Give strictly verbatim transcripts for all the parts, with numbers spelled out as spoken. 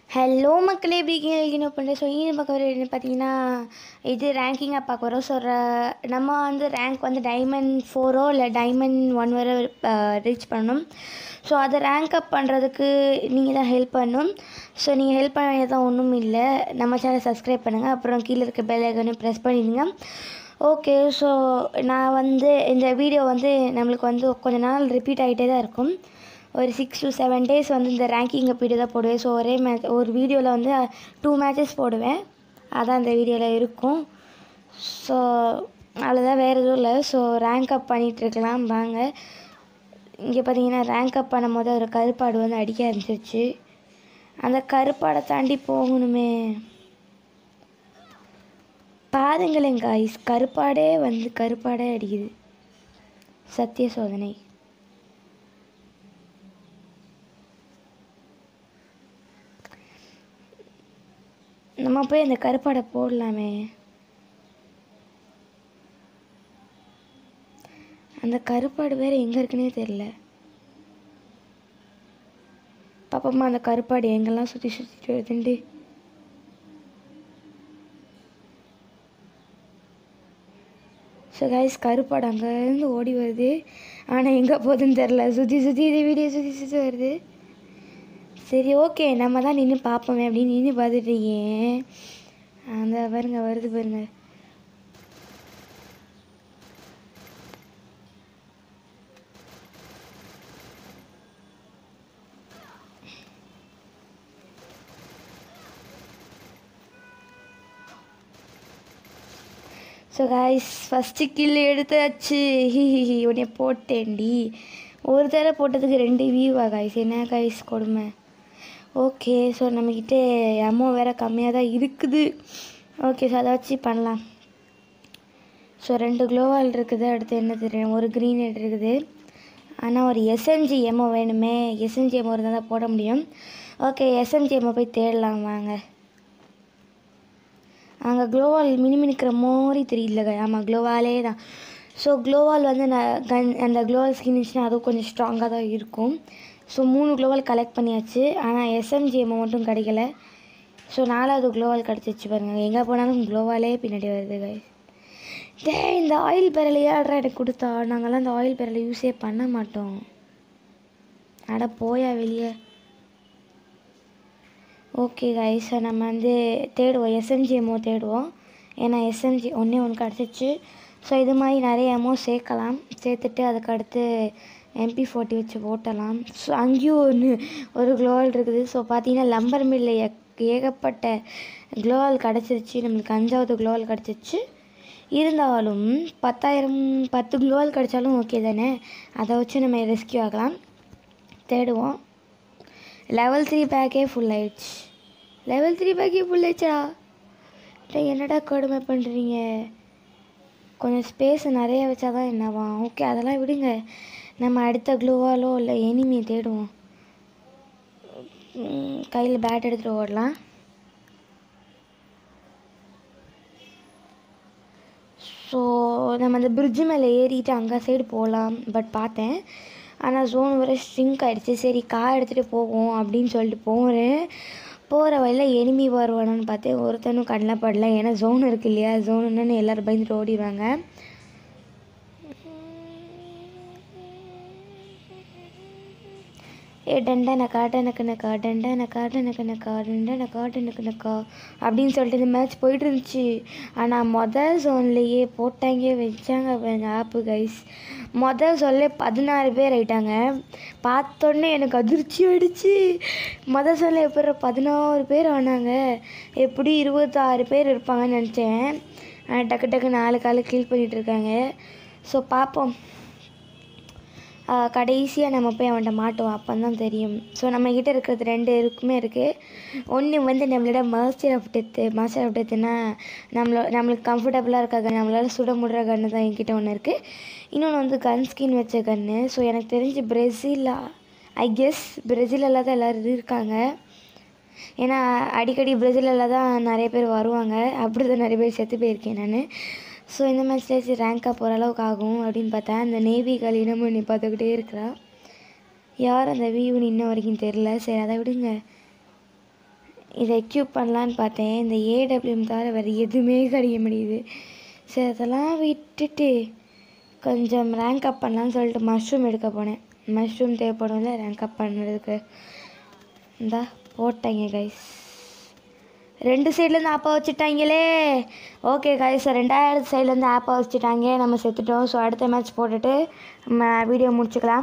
Hello மக்களே, எப்படி இருக்கீங்க? என்ன பண்ணுறேன்? ஸோ ஈன பார்க்க வர என்ன பார்த்தீங்கன்னா, இது ரேங்கிங்காக பார்க்க வரோம். ஸோ நம்ம வந்து ரேங்க் வந்து டைமண்ட் ஃபோரோ இல்லை டைமண்ட் ஒன் வரை ரீச் பண்ணணும். ஸோ அதை ரேங்க் அப் பண்ணுறதுக்கு நீங்கள் தான் ஹெல்ப் பண்ணணும். ஸோ நீங்கள் ஹெல்ப் பண்ண வேண்டியதான் ஒன்றும் இல்லை. நம்ம சேனல் சப்ஸ்கிரைப் பண்ணுங்கள், அப்புறம் கீழே இருக்க பெல் ஐக்கானையும் ப்ரெஸ் பண்ணிடுங்க. ஓகே, ஸோ நான் வந்து இந்த வீடியோ வந்து நம்மளுக்கு வந்து கொஞ்ச நாள் ரிப்பீட் ஆகிட்டே தான் இருக்கும். ஒரு சிக்ஸ் டு செவன் டேஸ் வந்து இந்த ரேங்கிங் வீடியோ தான் போடுவேன். ஸோ ஒரே மேட்ச் ஒரு வீடியோவில் வந்து டூ மேட்சஸ் போடுவேன். அதான் இந்த வீடியோவில் இருக்கும். ஸோ அவ்வளோதான், வேறு எதுவும் இல்லை. ஸோ ரேங்க் அப் பண்ணிகிட்ருக்கலாம் வாங்க. இங்கே பார்த்தீங்கன்னா ரேங்க் அப் பண்ணும் போது ஒரு கருப்பாடு வந்து அடிக்க ஆரம்பிச்சிருச்சு. அந்த கருப்பாடை தாண்டி போகணுமே. பாருங்களேங்க காய்ஸ், கருப்பாடே வந்து கருப்பாடே அடிக்குது. சத்திய சோதனை. நம்ம போய் அந்த கருப்பாடை போடலாமே. அந்த கருப்பாடு வேறு எங்கே இருக்குன்னே தெரில. பாப்பம்மா அந்த கருப்பாடு எங்கெல்லாம் சுற்றி சுற்றிட்டு வருதுண்டு. ஸோ கைஸ், கருப்பாடு அங்கேருந்து ஓடி வருது. ஆனால் எங்கே போகுதுன்னு தெரில. சுற்றி சுற்றி இது வீடியோ சுற்றி சுற்றி வருது. சரி, ஓகே, நம்ம தான் நின்று பார்ப்போமே அப்படின்னு நின்று பார்த்துட்ருக்கேன். அந்த பாருங்க வருது பாருங்க. ஸோ காய்ஸ், ஃபஸ்ட்டு கில் எடுத்தாச்சு. ஹி ஹி ஹி உடனே போட்டேன்டி. ஒரு தடவை போட்டதுக்கு ரெண்டு வியூவா காய்ஸ்? என்ன காய்ஸ் கொடுமை. ஓகே, ஸோ நம்மக்கிட்ட அமௌ வேறு கம்மியாக தான் இருக்குது. ஓகே, ஸோ அதை வச்சு பண்ணலாம். ஸோ ரெண்டு க்ளோவால் இருக்குது. அடுத்து என்ன தெரியும், ஒரு க்ரீன் ஹெட் இருக்குது. ஆனால் ஒரு எஸ்எம்ஜி எம்மோ வேணுமே. எஸ்எம்ஜி எம்மோ இருந்தால் தான் போட முடியும். ஓகே, எஸ்எம்ஜி எம்மோ போய் தேடலாம் வாங்க. அங்கே க்ளோவால் மினிமினிக்கிற மாதிரி தெரியல. ஆமாம், க்ளோவாலே தான். ஸோ க்ளோவால் வந்து நான் கன் அந்த க்ளோவால் ஸ்கின் இருந்துச்சுன்னா அதுவும் கொஞ்சம் ஸ்ட்ராங்காக தான் இருக்கும். ஸோ மூணு க்ளோவால் கலெக்ட் பண்ணியாச்சு. ஆனால் எஸ்எம்ஜி எம்மோ மட்டும் கிடைக்கல. ஸோ நாலாவது க்ளோவால் கிடச்சிச்சு பாருங்கள். எங்கே போனாலும் க்ளோவாலே பின்னாடி வருது கைஸ். டே, இந்த ஆயில் பேரலை ஏழ்ரா எனக்கு கொடுத்தா. நாங்கள்லாம் இந்த ஆயில் பேரலை யூஸே பண்ண மாட்டோம். அட போயா வெளியே. ஓகே கைஸ், நம்ம வந்து தேடுவோம், எஸ்எம்ஜி எம்மோ தேடுவோம். ஏன்னா எஸ்எம்ஜி ஒன்றே ஒன்று கிடச்சிச்சு. ஸோ இது மாதிரி நிறைய எம்மோ சேர்க்கலாம். சேர்த்துட்டு அதுக்கடுத்து எம்பி ஃபோர்ட்டி வச்சு ஓட்டலாம். ஸோ அங்கேயும் ஒன்று ஒரு க்ளோவால் இருக்குது. ஸோ பார்த்தீங்கன்னா லம்பர் மில்ல ஏகப்பட்ட க்ளோவால் கிடச்சிருச்சு. நம்மளுக்கு அஞ்சாவது க்ளோவால் கிடச்சிருச்சு. இருந்தாலும் பத்தாயிரம் பத்து க்ளோவால் கிடச்சாலும் ஓகே தானே. அதை வச்சு நம்ம ரெஸ்கியூ ஆகலாம். தேடுவோம். லெவல் த்ரீ பேக்கே ஃபுல் ஆயிடுச்சு. லெவல் த்ரீ பேக்கே ஃபுல் ஆயிடுச்சா? என்னடா கொடுமை பண்ணுறீங்க. கொஞ்சம் ஸ்பேஸ் நிறைய வச்சா தான் என்னவா? ஓகே, அதெல்லாம் விடுங்க. நம்ம அடுத்த க்ளோவாலோ இல்லை எனிமியை தேடுவோம். கையில் பேட் எடுத்துகிட்டு ஓடலாம். ஸோ நம்ம அந்த பிரிட்ஜு மேலே ஏறிட்டு அங்கே சைடு போகலாம். பட் பார்த்தேன், ஆனால் ஜோன் வர ஸ்ட்ரிங்க் ஆகிடுச்சு. சரி, கார் எடுத்துகிட்டு போவோம் அப்படின்னு சொல்லிட்டு போகிறேன். போகிற வழியில் எனிமி வருவானான்னு பார்த்தேன். ஒருத்தனும் கண்ணில் படல. ஏன்னா ஜோன் இருக்குது இல்லையா, ஜோனுன்னு எல்லோரும் பயந்துட்டு ஓடிடுவாங்க. ஏ டண்டனக்கா டனக்குனக்கா டண்டனக்கா டனக்குனக்கா டண்டனக்கா டனக்குனக்கா அப்படின்னு சொல்லிட்டு இந்த மேட்ச் போயிட்டு இருந்துச்சு. ஆனால் மொதல் ஜோன்லேயே போட்டாங்க வச்சாங்க பாருங்க ஆப்பு கைஸ். மொதல் ஜோன்லே பதினாறு பேர் ஆயிட்டாங்க. பார்த்தோன்னே எனக்கு அதிர்ச்சி ஆகிடுச்சு. மொதல் ஜோனில் எப்படி பதினாறு பேர் ஆனாங்க? எப்படி இருபத்தாறு பேர் இருப்பாங்கன்னு நினச்சேன். டக்கு டக்கு நாலு காலு கில் பண்ணிகிட்ருக்காங்க. ஸோ பார்ப்போம், கடைசியாக நம்ம போய் அவன்கிட்ட மாட்டோம், அப்போ தான் தெரியும். ஸோ நம்மக்கிட்ட இருக்கிறது ரெண்டு இருக்குமே இருக்குது. ஒன்று வந்து நம்மளோட master of death. Master of டெத்துனா நம்மளோ நம்மளுக்கு கம்ஃபர்டபுளாக இருக்க கன், நம்மளால் சுட முடுற கன்று தான் என்கிட்ட ஒன்று இருக்குது. இன்னொன்று வந்து கன் ஸ்கின் வச்ச கன்று. ஸோ எனக்கு தெரிஞ்சு பிரேசிலா, ஐ கெஸ் பிரேசிலில் தான் எல்லோரும் இருக்காங்க. ஏன்னா அடிக்கடி பிரேசிலில் தான் நிறைய பேர் வருவாங்க. அப்படி தான் நிறைய பேர் செத்து போயிருக்கேன் நான். ஸோ இந்த மேட்ச்சில் ரேங்காக போகிற அளவுக்கு ஆகும் அப்படின்னு பார்த்தா அந்த நேவி கால் இனமும் நீ பார்த்துக்கிட்டே இருக்கிறா. யார் அந்த வியூன்னு இன்ன வரைக்கும் தெரில. சரி, அதை விடுங்க. இதை எக்யூப் பண்ணலான்னு பார்த்தேன். இந்த ஏடபிள்யூஎம் தவிர வேறு எதுவுமே கிடைக்க முடியுது. சரி அதெல்லாம் விட்டுட்டு கொஞ்சம் ரேங்க் அப் பண்ணலான்னு சொல்லிட்டு மஷ்ரூம் எடுக்க போனேன். மஷ்ரூம் தேவைப்படும்ல ரேங்க் அப் பண்ணுறதுக்கு. இந்தா போட்டாங்க கைஸ். ரெண்டு சைட்லேருந்து ஆப்பா வச்சுட்டாங்களே. ஓகே கைஸ், ரெண்டாயிரத்து சைட்லேருந்து ஆப்பா வச்சுட்டாங்க. நம்ம செத்துட்டோம். ஸோ அடுத்த மேட்ச் போட்டுட்டு நம்ம வீடியோ முடிச்சுக்கலாம்.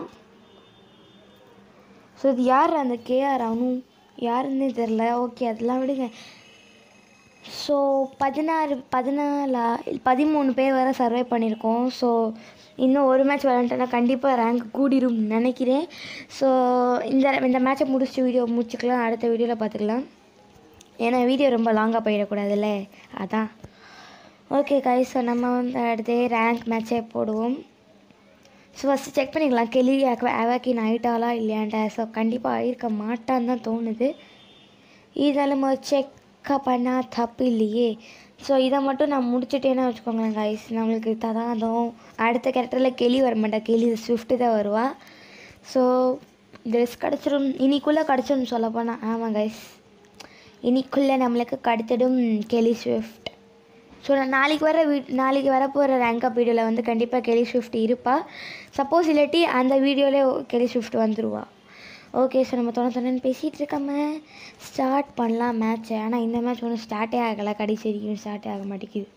ஸோ இது யார் அந்த கேஆர் அனு யாருன்னு தெரில. ஓகே அதெல்லாம் விடுங்க. ஸோ பதினாறு பதினாலா பதிமூணு பேர் வரை சர்வே பண்ணியிருக்கோம். ஸோ இன்னும் ஒரு மேட்ச் விளையாண்டோன்னா கண்டிப்பாக ரேங்க் கூடிரும் நினைக்கிறேன். ஸோ இந்த இந்த மேட்சை முடிச்சுட்டு வீடியோ முடிச்சுக்கலாம். அடுத்த வீடியோவில் பார்த்துக்கலாம். ஏன்னா வீடியோ ரொம்ப லாங்காக போயிடக்கூடாதுல்ல, அதான். ஓகே கைஸ், ஸோ நம்ம வந்து அடுத்து ரேங்க் மேட்சே போடுவோம். ஸோ ஃபஸ்ட்டு செக் பண்ணிக்கலாம் கெலி அவாக்கின் ஆகிட்டாலா இல்லையான்ட்டா. ஸோ கண்டிப்பாக ஆகிருக்க மாட்டான்னு தான் தோணுது. இதெல்லாம் நம்ம செக் பண்ணால் தப்பு இல்லையே. ஸோ இதை மட்டும் நான் முடிச்சுட்டேன்னு வச்சுக்கோங்களேன் கைஸ், நம்மளுக்கு ததாந்தம் அடுத்த கேரக்டரில் கெலி வர மாட்டா. கெலி ஸ்விஃப்ட்டு தான் வருவா. ஸோ ட்ரெஸ் கிடச்சிரும், இன்னிக்குள்ளே கிடச்சிரும் சொல்ல போனால். ஆமாம் கைஸ், இன்னிக்குள்ளே நம்மளுக்கு கிடைத்திடும் கெலி ஸ்விஃப்ட். ஸோ நான் நாளைக்கு வர வீ நாளைக்கு வர போகிற ரேங்க் அப் வீடியோவில் வந்து கண்டிப்பாக கெலி ஸ்விஃப்ட் இருப்பா. சப்போஸ் இல்லாட்டி அந்த வீடியோவிலே கெலி ஸ்விஃப்ட் வந்துடுவா. ஓகே, ஸோ நம்ம தொண்ணு தொண்ணு பேசிகிட்டு இருக்காம ஸ்டார்ட் பண்ணலாம் மேட்ச்சை. ஆனால் இந்த மேட்ச் ஒன்றும் ஸ்டார்ட்டே ஆகலை. கடைசி வரைக்கும் ஸ்டார்ட்டே ஆக மாட்டேங்குது.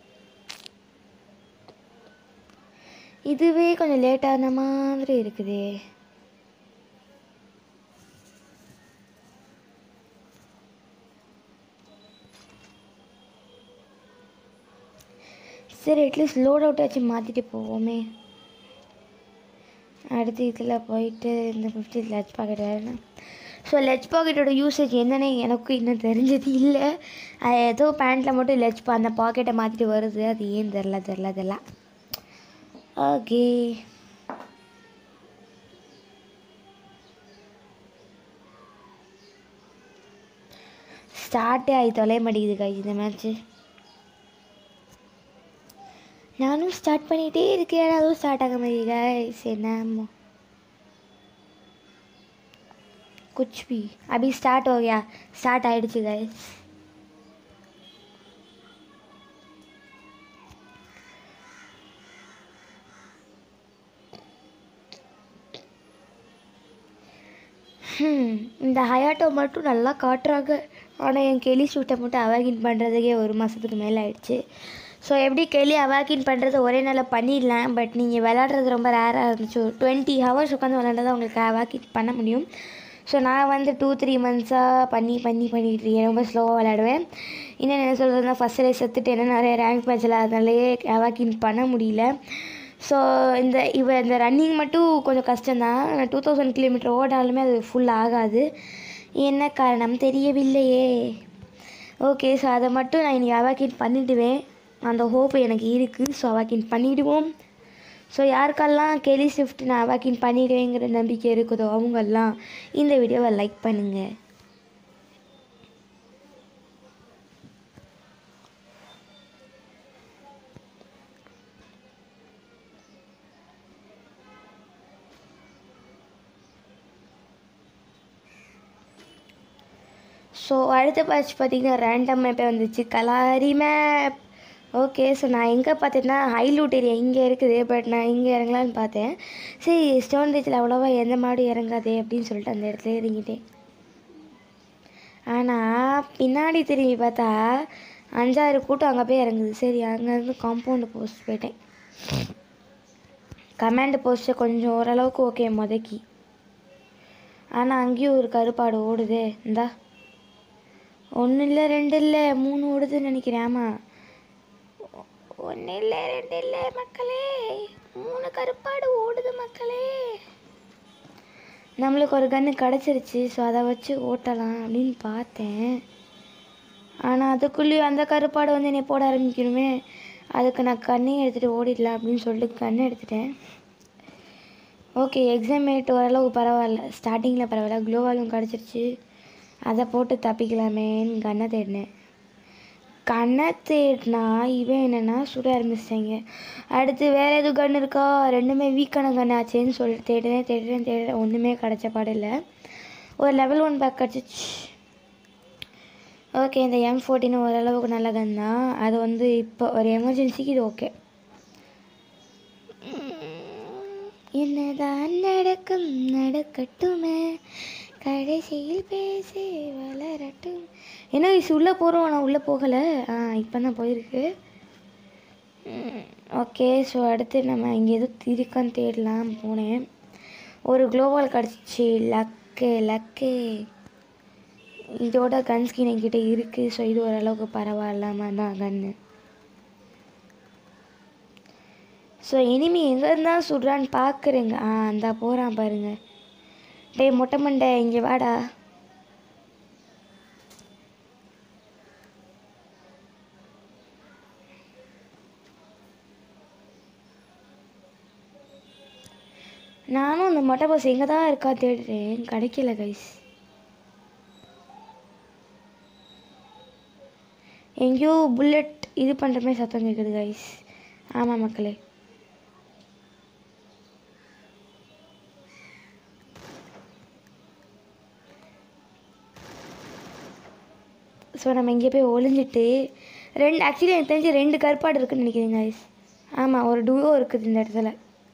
இதுவே கொஞ்சம் லேட்டான மாதிரி இருக்குது. சரி அட்லீஸ்ட் லோட் அவுட் ஆச்சு மாற்றிட்டு போவோமே. அடுத்து இதில் போயிட்டு இந்த ஃபிஃப்டி லெட்ச் பாக்கெட் வேறு. ஸோ லெட்ச் பாக்கெட்டோட யூசேஜ் என்னன்னு எனக்கு இன்னும் தெரிஞ்சது இல்லை. அது ஏதோ பேண்ட்டில் மட்டும் லெட்ச் பா அந்த பாக்கெட்டை மாற்றிட்டு வருது. அது ஏன் தெரில தெரில தெரில ஓகே, ஸ்டார்ட்டே ஆகி தொலைய மாட்டேங்குது கைஸ் இந்த மேட்ச்சு. நானும் ஸ்டார்ட் பண்ணிகிட்டே இருக்கேன், அதுவும் ஸ்டார்ட் ஆக மாதிரி கைஸ். என்ன कुछ भी अभी स्टार्ट हो गया. स्टार्ट ஆயிடுச்சு கைஸ். இந்த ஹயாட்டோ மட்டும் நல்லா காட்டுறாங்க. ஆனால் என் கெலி ஷூட்டை மட்டும் அவாகின் பண்ணுறதுக்கே ஒரு மாதத்துக்கு மேலே ஆயிடுச்சு. ஸோ எப்படி கெலி அவாக்கின் பண்ணுறது ஒரே நாளில் பண்ணிடலாம். பட் நீங்கள் விளாட்றது ரொம்ப ரேராக இருந்துச்சு. ஒரு டுவெண்ட்டி ஹவர்ஸ் உட்காந்து விளாண்டா உங்களுக்கு அவாக்கின் பண்ண முடியும். ஸோ நான் வந்து டூ த்ரீ மந்த்ஸாக பண்ணி பண்ணி பண்ணிகிட்டு இருக்கேன். ரொம்ப ஸ்லோவாக விளாடுவேன். இன்னும் என்ன சொல்கிறதுனா ஃபஸ்ட் ரேஸ் செத்துட்டு என்ன நிறைய ரேங்க் மேட்சில் அதனாலேயே அவாக்கின் பண்ண முடியல. ஸோ இந்த இவ இந்த ரன்னிங் மட்டும் கொஞ்சம் கஷ்டம்தான். டூ தௌசண்ட் கிலோமீட்டர் ஓடாலுமே அது ஃபுல் ஆகாது. என்ன காரணம் தெரியவில்லையே. ஓகே, ஸோ அதை மட்டும் நான் இன்றைக்கி அவாக்கின் பண்ணிவிடுவேன். அந்த ஹோப் எனக்கு இருக்குது. ஸோ அவாக்கின் பண்ணிவிடுவோம். ஸோ யாருக்கெல்லாம் கெலி ஸ்விஃப்ட் நான் அவாக்கின் பண்ணிடுவேங்கிற நம்பிக்கை இருக்குதோ அவங்கெல்லாம் இந்த வீடியோவை லைக் பண்ணுங்கள். ஸோ அடுத்த பேட்ச் பார்த்திங்கன்னா ரேண்டம் மேப்பே வந்துச்சு, கலாரி மேப். ஓகே, ஸோ நான் எங்கே பார்த்தேன்னா ஹைலூட் ஏரியா இங்கே இருக்குது. பட் நான் இங்கே இறங்கலான்னு பார்த்தேன். சரி ஸ்டோன் ரீச்சில் அவ்வளோவா எந்த மாடு இறங்காதே அப்படின்னு சொல்லிட்டு அந்த இடத்துல இறங்கிட்டேன். ஆனால் பின்னாடி திரும்பி பார்த்தா அஞ்சாறு கூட்டம் அங்கே போய் இறங்குது. சரி அங்கேருந்து காம்பவுண்டு போஸ்ட் போயிட்டேன். கமாண்டு போஸ்ட்டு கொஞ்சம் ஓரளவுக்கு ஓகே முதக்கி. ஆனால் அங்கேயும் ஒரு கருப்பாடு ஓடுதே. இந்தா ஒன்று இல்லை ரெண்டு இல்லை மூணு ஓடுதுன்னு நினைக்கிறேன். ஆமாம், ஒன்று இல்லை ரெண்டு இல்லை மக்களே, மூணு கருப்பாடு ஓடுது மக்களே. நம்மளுக்கு ஒரு கன்று கிடச்சிருச்சு. ஸோ அதை வச்சு ஓட்டலாம் அப்படின்னு பார்த்தேன். ஆனால் அதுக்குள்ளேயும் அந்த கருப்பாடு வந்து என்னை போட ஆரம்பிக்கணுமே. அதுக்கு நான் கண்ணையும் எடுத்துகிட்டு ஓடிடலாம் அப்படின்னு சொல்லிட்டு கண்ணை எடுத்துட்டேன். ஓகே, எக்ஸாமேட் ஓரளவுக்கு பரவாயில்ல. ஸ்டார்டிங்கில் பரவாயில்ல. க்ளோவாலும் கிடச்சிருச்சு. அதை போட்டு தப்பிக்கலாமேன்னு கண்ணை தேடினேன். கண்ணை தேடினா இவன் என்னென்னா சுட ஆரம்பிச்சிட்டாங்க. அடுத்து வேறு எதுவும் கன்று இருக்கா, ரெண்டுமே வீக்கான கன்று ஆச்சேன்னு சொல்லிட்டு தேடுறேன் தேடுறேன் தேடுறேன் ஒன்றுமே கிடச்ச பாடு இல்லை. ஒரு லெவல் ஒன் பேக் கிடச்சிச்சு. ஓகே, இந்த எம் ஃபோர்டீன் ஓரளவுக்கு நல்ல கன் தான். அது வந்து இப்போ ஒரு எமர்ஜென்சிக்கு இது ஓகே. என்னதான் நடக்கும் நடக்கட்டுமே, கடைசியில் பேசி வளரட்டும். என்ன இது உள்ளே போகிறோம், ஆனால் உள்ளே போகலை. ஆ இப்போ தான் போயிருக்கு. ஓகே, ஸோ அடுத்து நம்ம இங்கே எதுவும் இருக்கான்னு தேடலாம் போனேன். ஒரு குளோவால் கிடச்சிச்சு. Luck luck. இதோட கன் ஸ்கின் என்கிட்ட இருக்குது. ஸோ இது ஓரளவுக்கு பரவாயில்லாமல் தான் கன்று. ஸோ இனிமே எங்கே இருந்தால் சுடுறான்னு பார்க்குறேங்க. ஆ அந்த போகிறான் பாருங்க. டே மொட்டை மண்டை இங்கே வாடா. நானும் அந்த மொட்டை பஸ் எங்கே தான் இருக்கா தேடுறேன், கிடைக்கல கைஸ். எங்கேயோ புல்லட் இது பண்ணுற மாதிரி சத்தம் கேட்குது கைஸ். ஆமாம் மக்களே. ஸோ நம்ம இங்கே போய் ஒளிஞ்சிட்டு ரெண்டு ஆக்சுவலி எனக்கு தெரிஞ்சு ரெண்டு கற்பாடு இருக்குதுன்னு நினைக்கிறேன் கைஸ். ஆமாம், ஒரு டுவோ இருக்குது இந்த இடத்துல.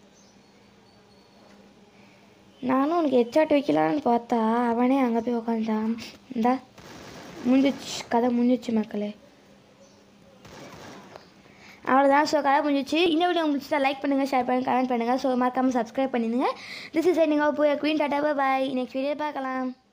நானும் உனக்கு ஹெட்ஷாட் வைக்கலான்னு பார்த்தா அவனே அங்கே போய் உக்காந்துட்டான். இந்தா முடிஞ்சிச்சு கதை, முடிஞ்சிச்சு மக்களே. அவ்வளோதான். ஸோ கதை முடிஞ்சிச்சு. இந்த வீடியோ முடிச்சுட்டா லைக் பண்ணுங்கள், ஷேர் பண்ணுங்கள், கமெண்ட் பண்ணுங்கள். ஸோ மறக்காமல் சப்ஸ்கிரைப் பண்ணிடுங்க. This is signing off queen. Tata, bye. Next video பார்க்கலாம்.